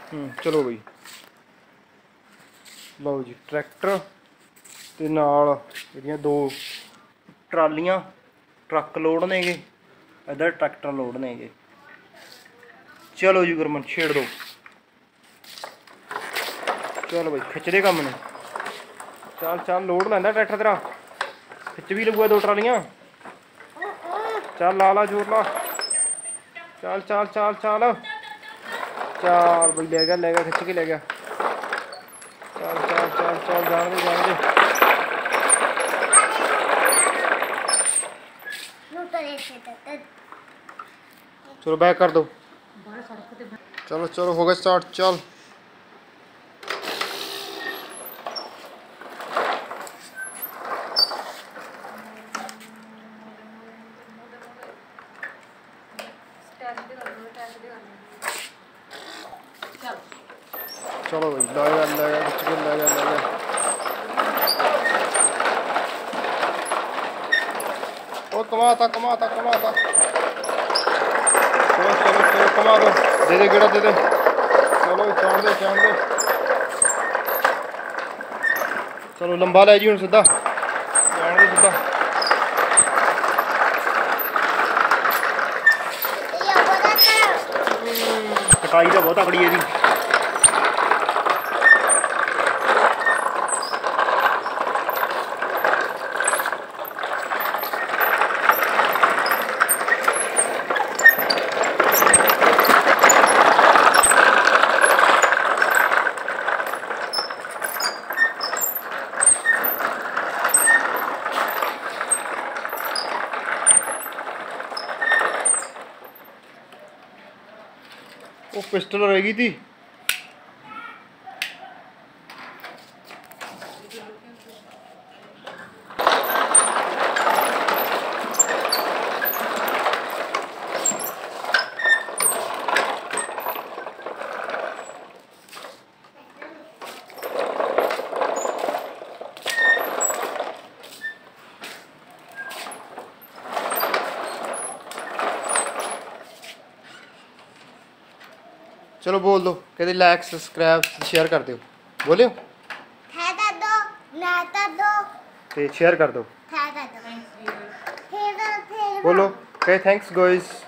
चलो बई लो G tractor ते नाल इहदियां दो ट्रालियां ट्रक लोड ने गे इधर ट्रैक्टर लोड ने गे। चलो जी गुरमन छेड़ दो। चल बई खिचदे कम ने। चल चल लोड लैंदा ट्रैक्टर तेरा खिच भी लगूगा दो ट्रालियां। चल ला ला जोर ला। चल चल चल चल चल बई ले गया खिच के ले गया। चल चल चल चल जान दे जान दे। चलो बैक कर दो। चलो चलो हो गया स्टार्ट चल। चलो भाई लाया खिच के लाया। ओ कमाता। चलो कमा दो दे गेड़ा दे। चलो चाण दे। चलो लंबा लै जी हुण सीधा जान दे सीधा। कटाई तो बहुत तकड़ी है जी। वो पिस्टल रहेगी थी। चलो बोल दो कहते लाइक सब्सक्राइब शेयर कर दो। बोलियो शेयर कर दो। बोलो कहे थैंक्स गाइस।